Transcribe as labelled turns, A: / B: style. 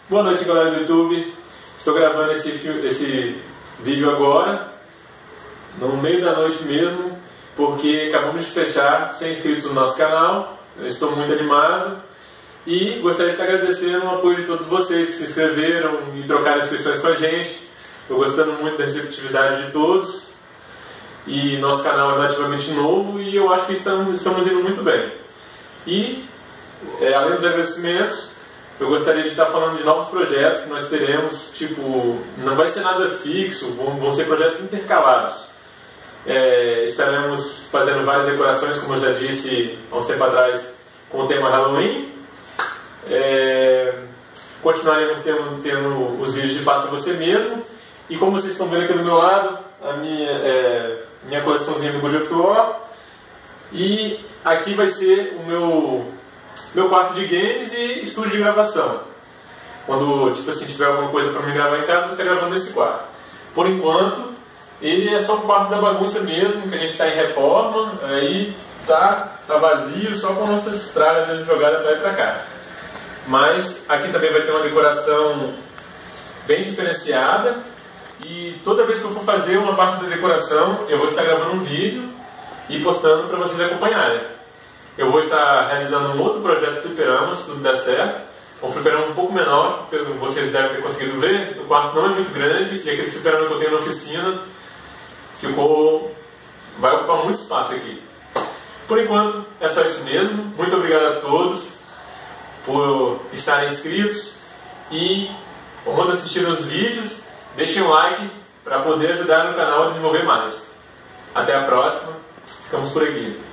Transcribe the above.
A: Boa noite, galera do YouTube. Estou gravando esse vídeo agora, no meio da noite mesmo, porque acabamos de fechar 100 inscritos no nosso canal. Eu estou muito animado e gostaria de agradecer o apoio de todos vocês que se inscreveram e trocaram inscrições com a gente. Estou gostando muito da receptividade de todos e nosso canal é relativamente novo e eu acho que estamos indo muito bem. E, além dos agradecimentos, eu gostaria de estar falando de novos projetos que nós teremos, não vai ser nada fixo, vão ser projetos intercalados. Estaremos fazendo várias decorações, como eu já disse há uns tempo atrás, com o tema Halloween. Continuaremos tendo os vídeos de Faça Você Mesmo. E como vocês estão vendo aqui do meu lado, a minha coleçãozinha do God of War. E aqui vai ser o meu quarto de games e estúdio de gravação. Quando tiver alguma coisa para me gravar em casa, eu vou estar gravando nesse quarto. Por enquanto, ele é só o quarto da bagunça mesmo, que a gente está em reforma, aí tá vazio, só com nossas tralhas jogadas para lá e para cá. Mas aqui também vai ter uma decoração bem diferenciada, e toda vez que eu for fazer uma parte da decoração, eu vou estar gravando um vídeo e postando para vocês acompanharem. Eu vou estar realizando um outro projeto de fliperama, se tudo der certo. Um fliperama um pouco menor, que vocês devem ter conseguido ver. O quarto não é muito grande e aquele fliperama que eu tenho na oficina vai ocupar muito espaço aqui. Por enquanto, é só isso mesmo. Muito obrigado a todos por estarem inscritos e quando assistirem os vídeos, deixem um like para poder ajudar no canal a desenvolver mais. Até a próxima. Ficamos por aqui.